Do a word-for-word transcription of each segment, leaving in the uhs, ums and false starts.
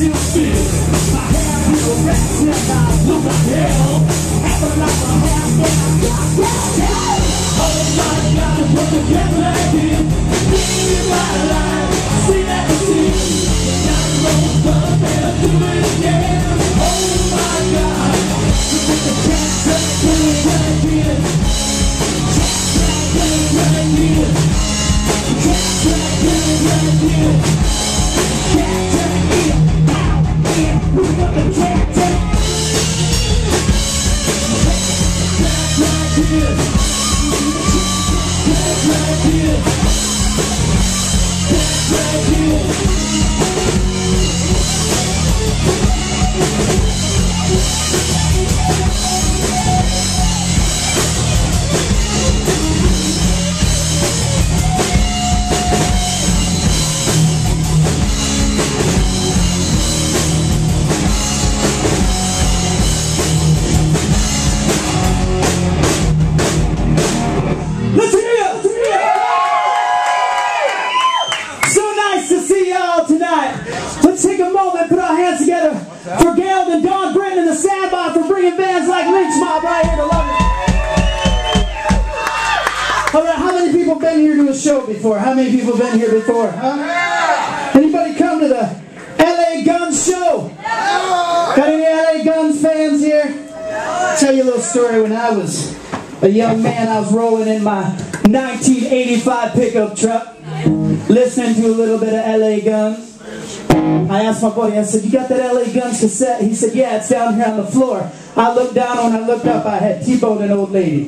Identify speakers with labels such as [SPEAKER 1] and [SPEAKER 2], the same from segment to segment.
[SPEAKER 1] still spin. My hair will rest and I look like hell. Half a life I have and I got that hell. Oh my God, what the devil I did. Living my life, see that the sea. Got rolled up and I do it again. Oh my God, you put the cat track playing right here. Cat track playing right here. Cat track playing right here. Cat track here, out here, we got the cat track. Cat track here. Cat track here. Cat track here.
[SPEAKER 2] For Gail and Don Brennan and the Sandbar for bringing bands like Lynch Mob right here to London. Alright, how many people have been here to a show before? How many people have been here before? Huh? Anybody come to the L A Guns show? Got any L A Guns fans here? I'll tell you a little story. When I was a young man, I was rolling in my nineteen eighty-five pickup truck, listening to a little bit of L A Guns. I asked my buddy, I said, you got that L A Guns cassette? He said, yeah, it's down here on the floor. I looked down, and when I looked up, I had T-boned an old lady.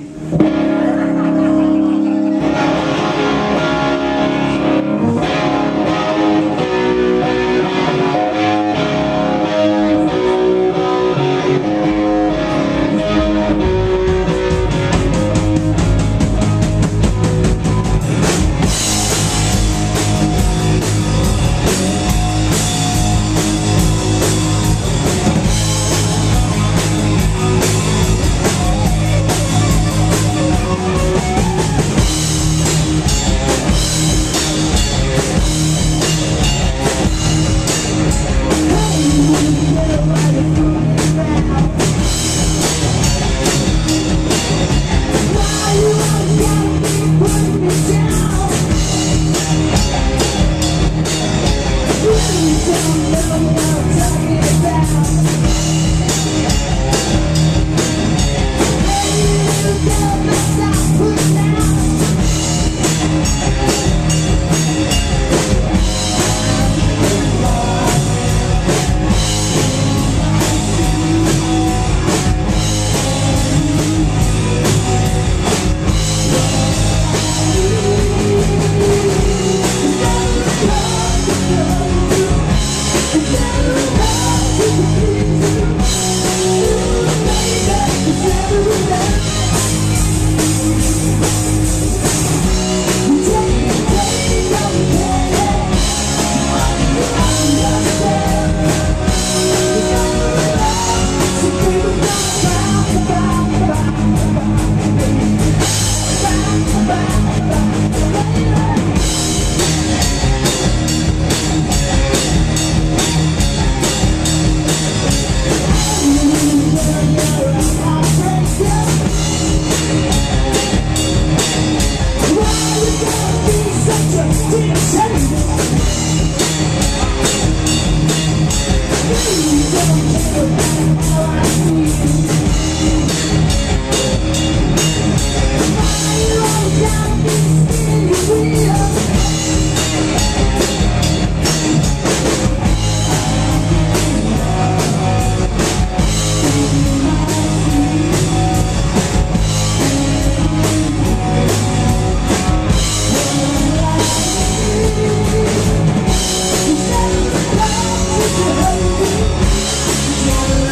[SPEAKER 3] Yeah.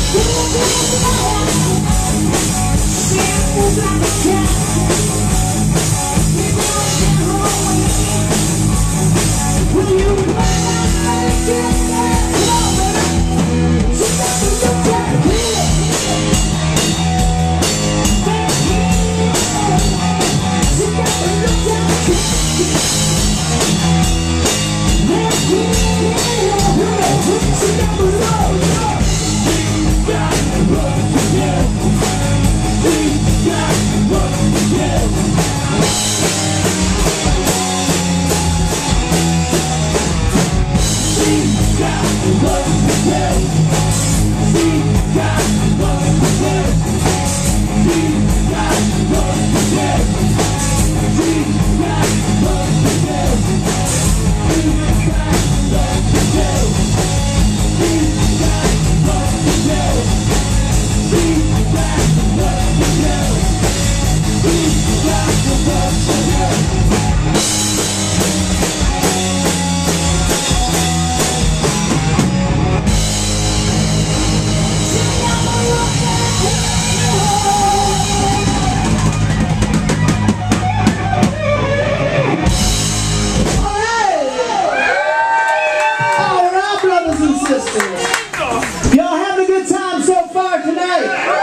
[SPEAKER 2] Y'all having a good time so far tonight?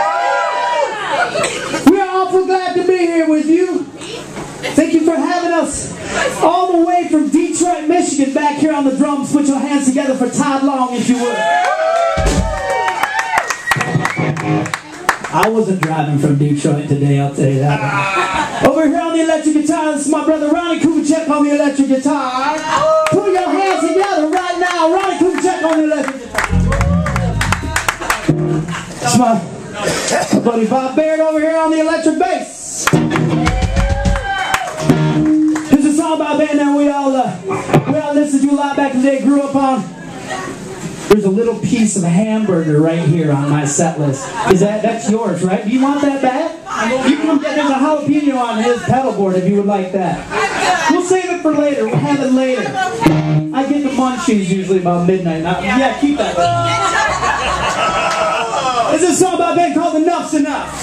[SPEAKER 2] We're awful glad to be here with you. Thank you for having us all the way from Detroit, Michigan, back here on the drums. Put your hands together for Todd Long, if you would. I wasn't driving from Detroit today, I'll tell you that. Over here on the electric guitar, this is my brother Ronnie Kubicek on the electric guitar. Put your hands together right now. Ronnie Kubicek on the electric guitar. That's my, my buddy Bob Baird over here on the electric bass. There's a song about a band that we all, uh, we all listened to a lot back in the day, grew up on. There's a little piece of hamburger right here on my set list. Is that, that's yours, right? Do you want that back? You can get, there's a jalapeno on his pedal board if you would like that. We'll save it for later. We'll have it later. I get the munchies usually about midnight. Now, yeah, keep that. This is a song about a band called Enough's Enough.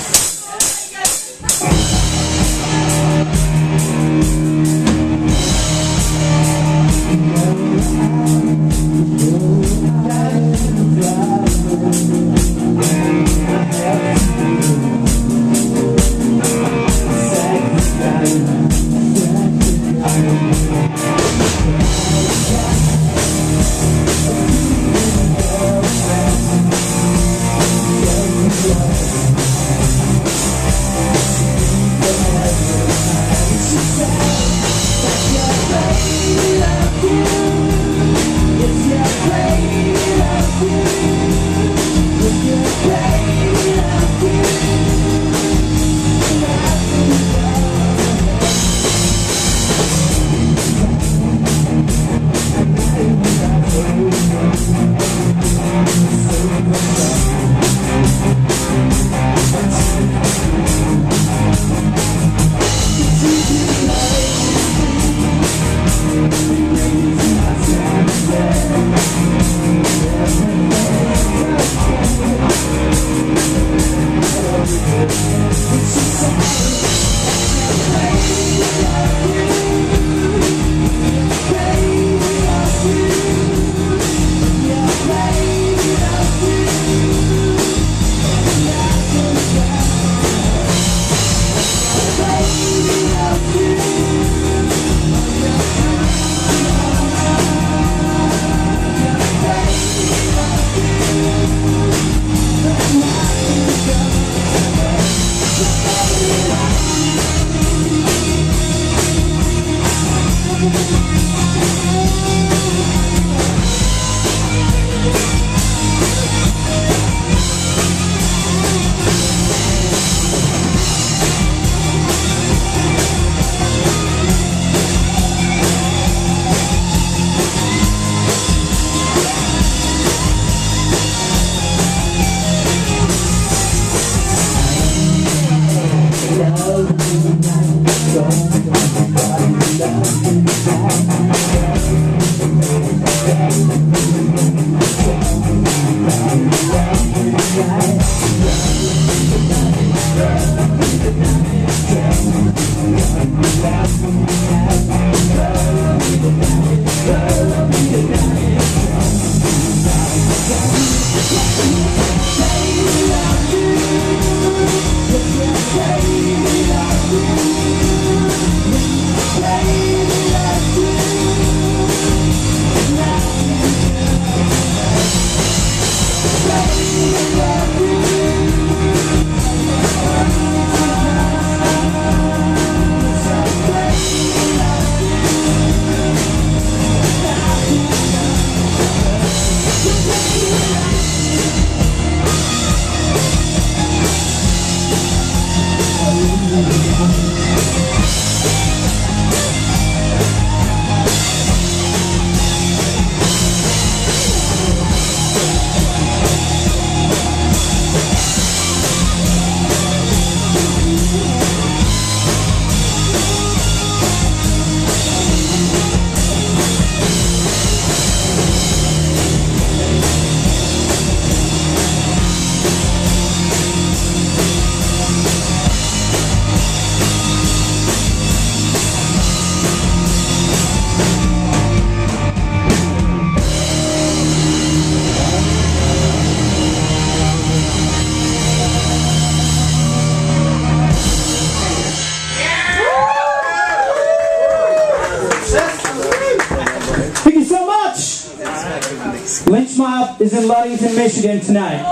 [SPEAKER 2] is in Ludington, Michigan tonight.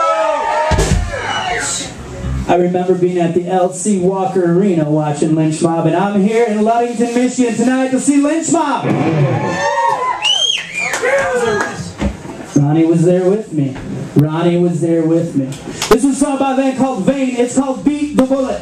[SPEAKER 2] I remember being at the L C Walker Arena watching Lynch Mob, and I'm here in Ludington, Michigan tonight to see Lynch Mob. Ronnie was there with me. Ronnie was there with me. This is a song by a band called Vain. It's called Beat the Bullet.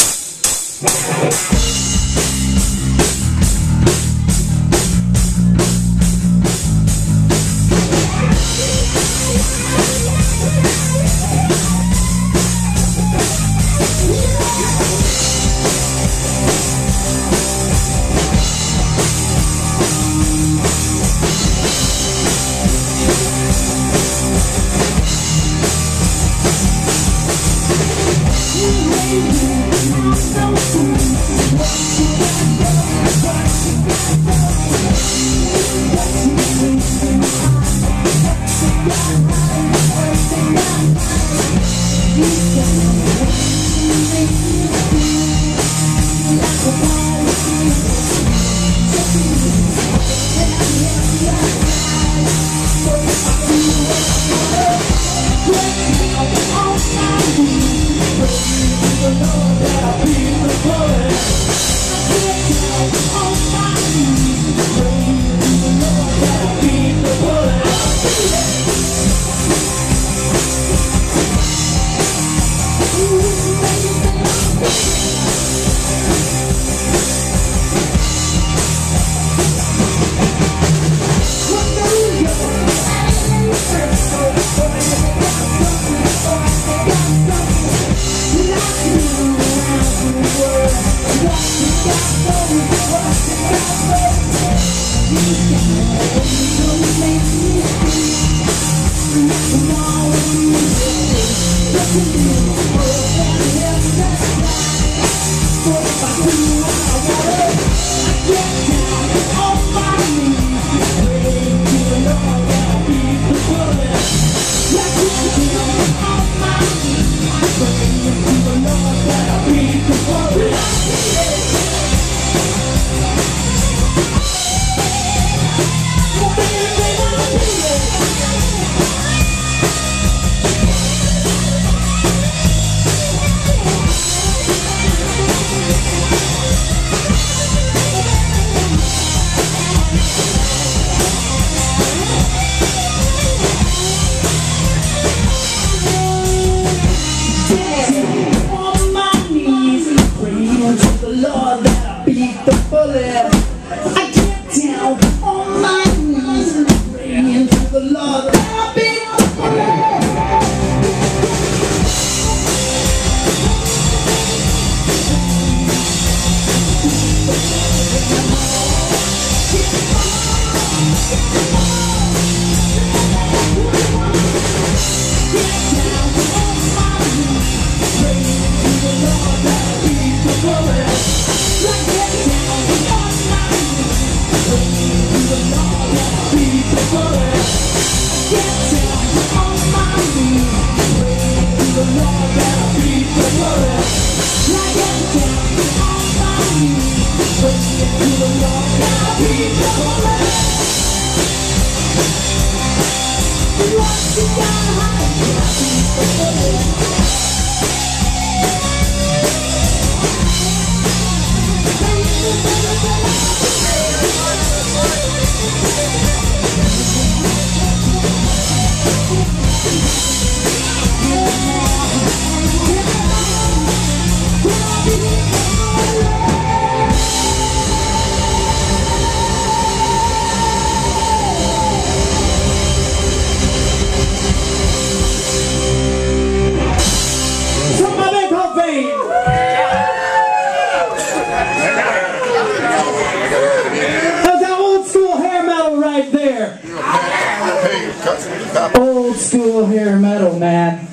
[SPEAKER 3] Old school hair metal, man.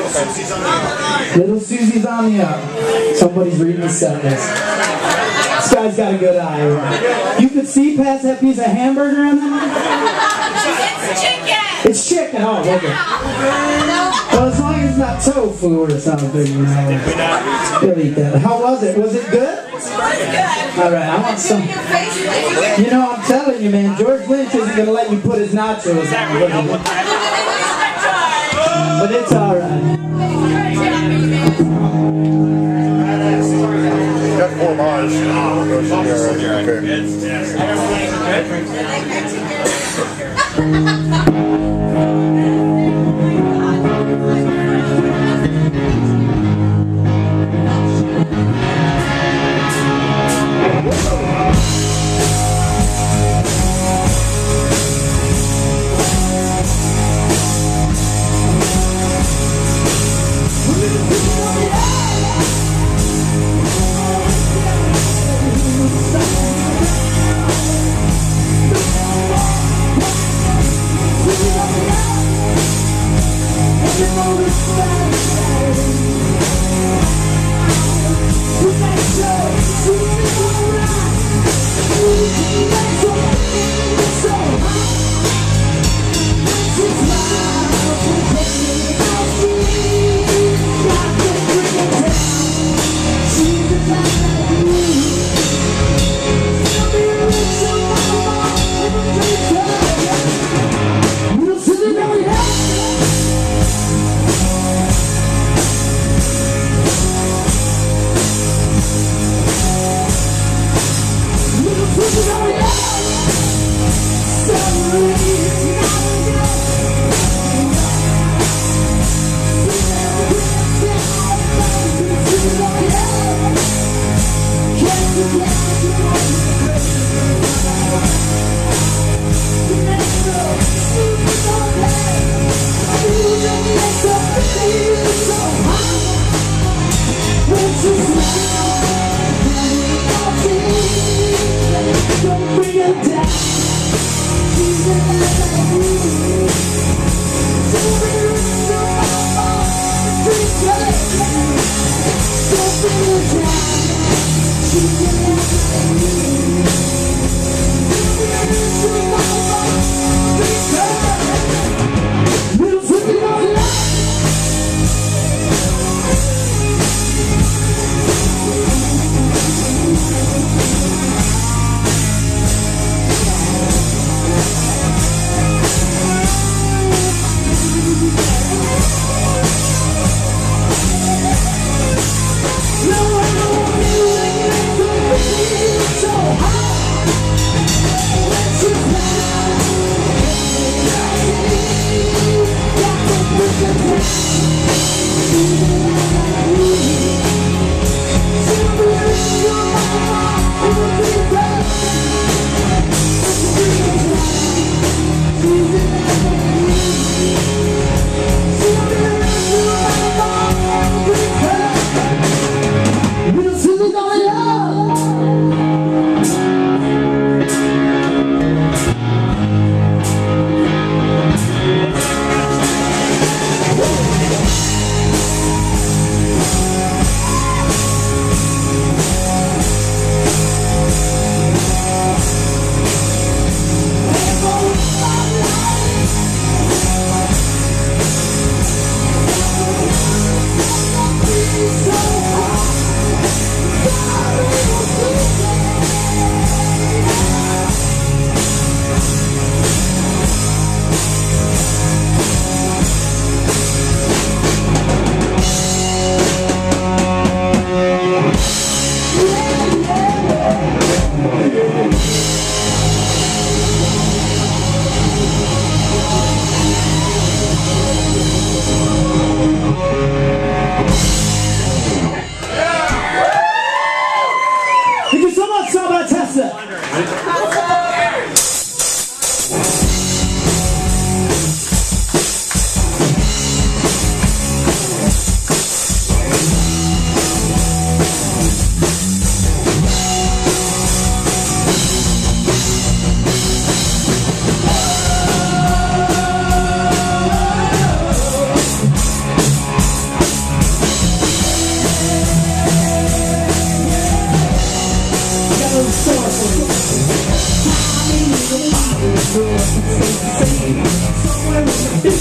[SPEAKER 3] Little Susie's on the up. Somebody's reading the set list. This guy's got a good eye. You could see past that piece of hamburger on that?
[SPEAKER 1] It's chicken!
[SPEAKER 3] It's chicken! Oh, okay. Well, as long as it's not tofu or something, you know. You'll eat that. How was it? Was it good?
[SPEAKER 2] All right, I want some. You know, I'm telling you, man, George Lynch isn't going to let me put his nachos on. But it's all right.
[SPEAKER 4] Got four bars.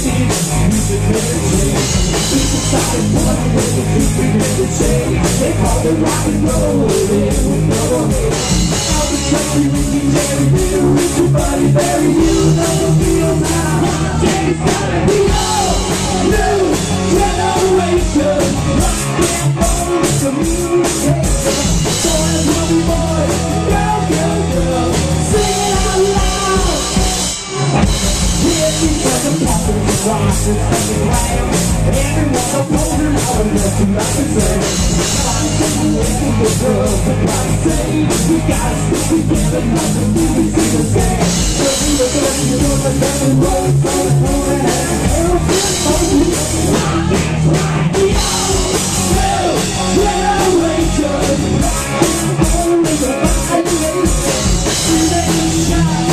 [SPEAKER 1] They call all the rock and roll, here we go. All the country, Ricky, Jerry, Bill, Ricky, Buddy, Barry, you know the feel now. It's gotta be all new generation. Rock and roll communication. Boys, mommy, boys, girl, girl, girl, sing it out loud. Here because the poppers and rocks and fucking lamb. Everyone's opposing all the left and right and say, I'm taking away from the girls, but like say, we gotta stick together, not the movies in the same. So we look at you, you're the best and roll, so it's moving and everything's holding. Rock is right, we all new generation. Rock and roll is a violation. Let it shine.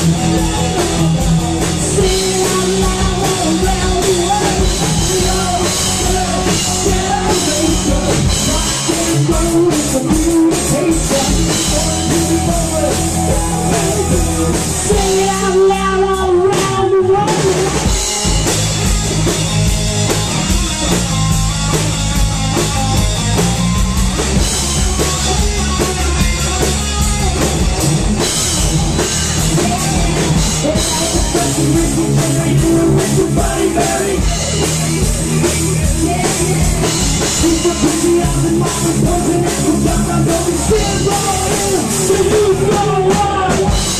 [SPEAKER 1] Sing it out loud all around the world. We all new generation. Rock and roll is communication. Moving forward. Sing it out loud all around the world. Buddy, Barry. People put me up in my proposal and I'm gonna go and stand right in the youth go on.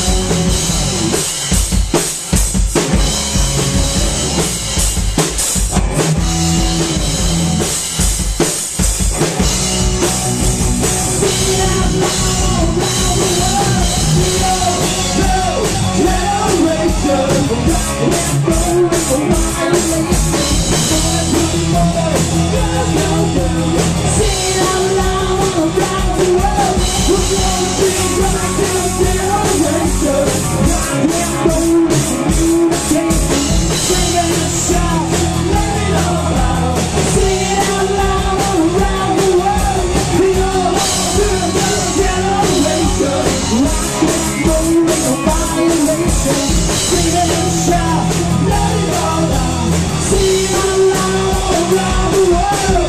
[SPEAKER 1] Sing it out loud all around the world. We all know generation. Rock and roll is a violation. Boys, boys, boys, girls, girls, girls, sing it out loud all around the world. We're gonna bring rock down generation. Rock and roll is communication. Sing it and shout, let it all out. Sing it out loud all around the world. We all know generation. Rock and roll is a violation. Sing it and shout, let it all out. Sing it out loud all around the world.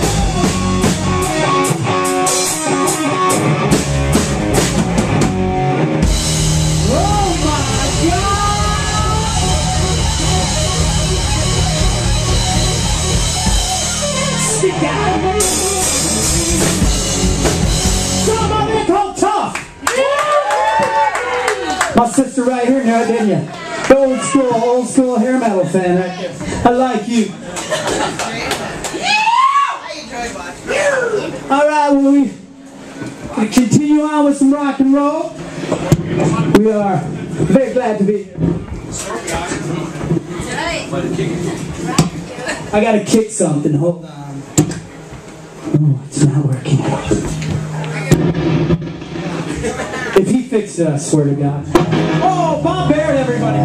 [SPEAKER 1] Oh my God! Stick out.
[SPEAKER 2] Somebody called Tough. My sister right here, now didn't you? The old school, old school hair metal fan right there. I like you. All right, well, we, we continue on with some rock and roll. We are very glad to be here. I gotta kick something. Hold on. Oh, it's not working. If he fixed it, I swear to God. Oh, Bob Barrett, everybody.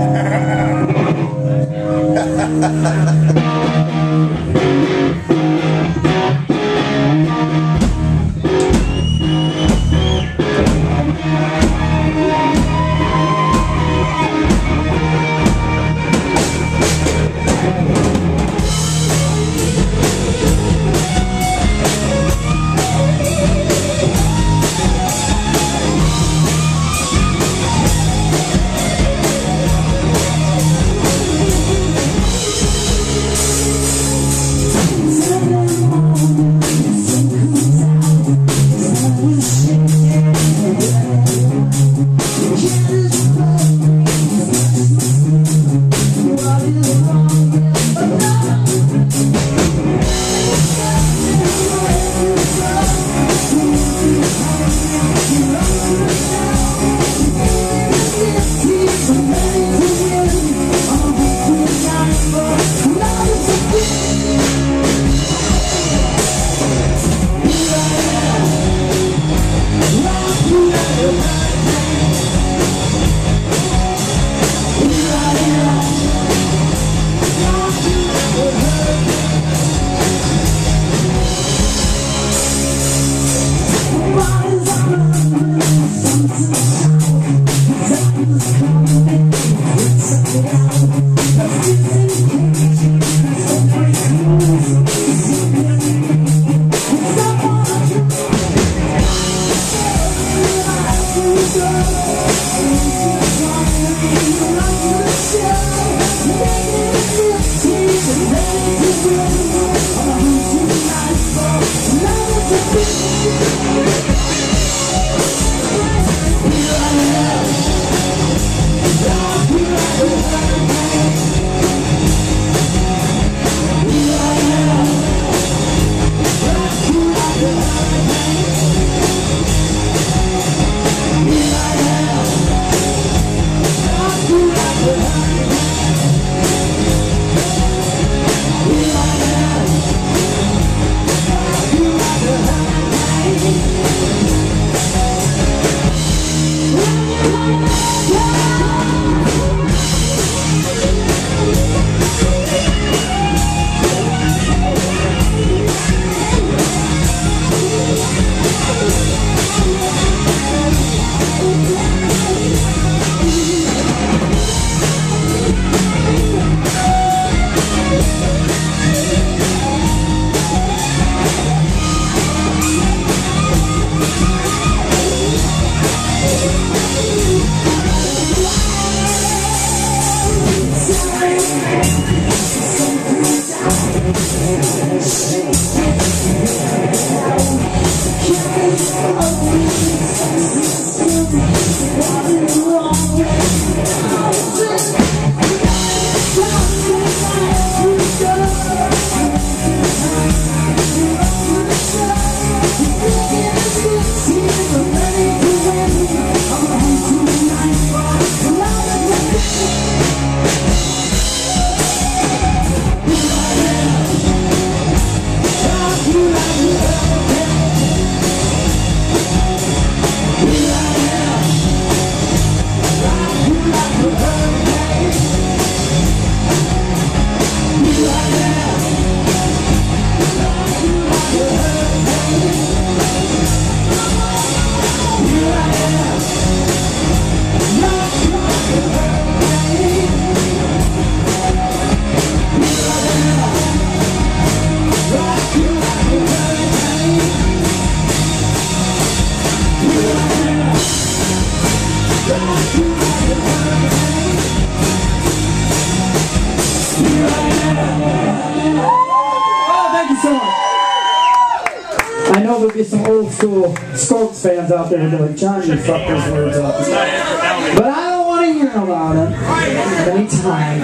[SPEAKER 2] I know there'll be some old school Scorps fans out there that are like, John, you fucked those words up. But I don't want to hear about it at any time.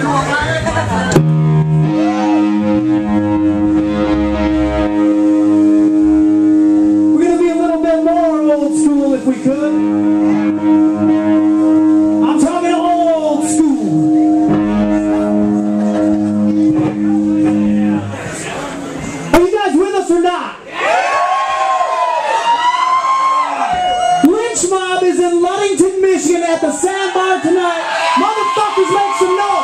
[SPEAKER 2] We're going to be a little bit more old school if we could. I'm talking old school. Are you guys with us or not? Lynch Mob is in Ludington, Michigan at the Sandbar tonight. Motherfuckers, make some noise!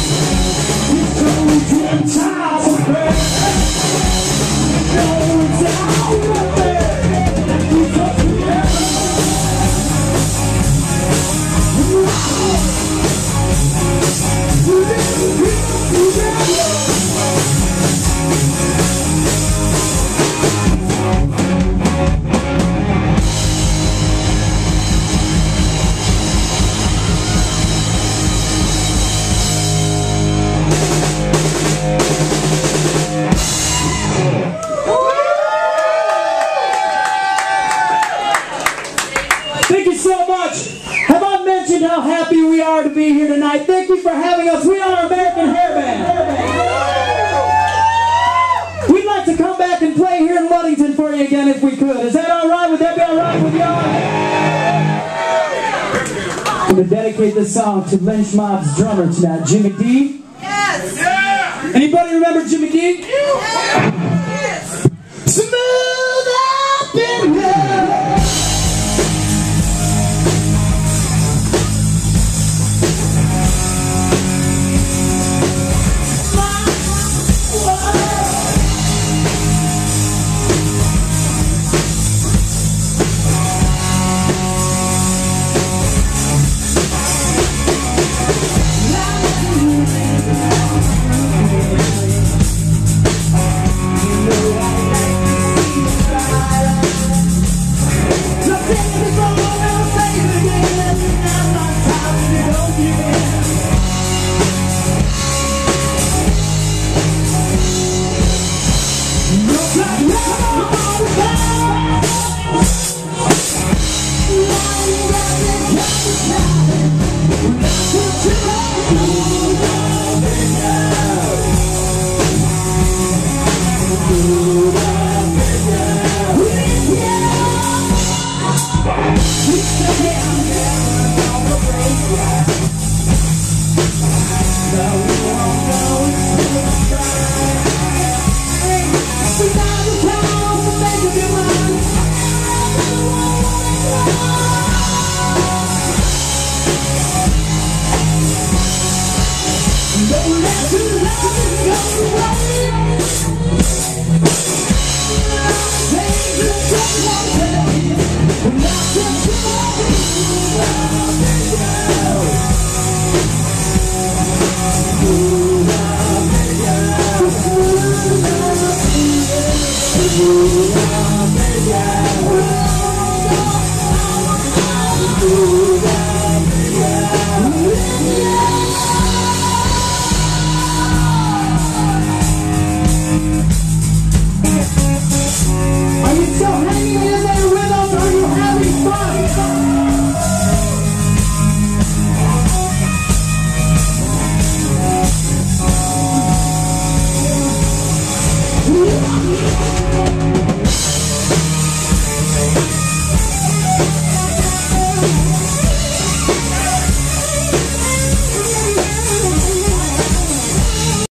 [SPEAKER 2] How happy we are to be here tonight. Thank you for having us. We are American Hairband. We'd like to come back and play here in Ludington for you again if we could. Is that all right? Would that be all right with y'all? I'm going to dedicate this song to Lynch Mob's drummer tonight, Jimmy D.
[SPEAKER 4] Yes.
[SPEAKER 2] Yeah. Anybody remember Jimmy D?
[SPEAKER 4] Yes.
[SPEAKER 2] Smooth up in here.
[SPEAKER 1] Yeah.